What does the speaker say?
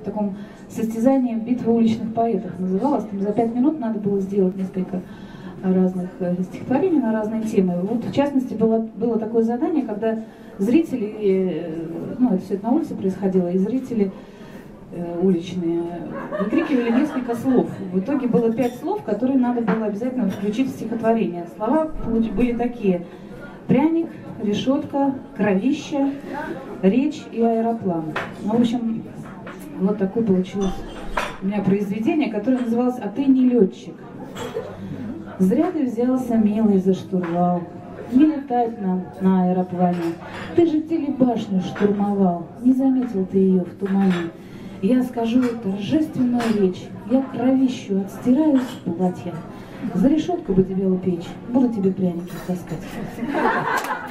таком состязании «Битва уличных поэтов» называлось. Там за 5 минут надо было сделать несколько разных стихотворений на разные темы. Вот, в частности, было такое задание, когда зрители, ну, это все это на улице происходило, и зрители уличные выкрикивали несколько слов. В итоге было 5 слов, которые надо было обязательно включить в стихотворение. Слова были такие: пряник, решетка, кровища, речь и аэроплан. Ну, в общем, вот такое получилось у меня произведение, которое называлось «А ты не летчик». Зря ты взялся, милый, за штурвал, не летать нам на аэроплане. Ты же телебашню штурмовал, не заметил ты ее в тумане. Я скажу торжественную речь, я кровищу отстираю с платья. За решетку бы тебя упечь, буду тебе пряники таскать.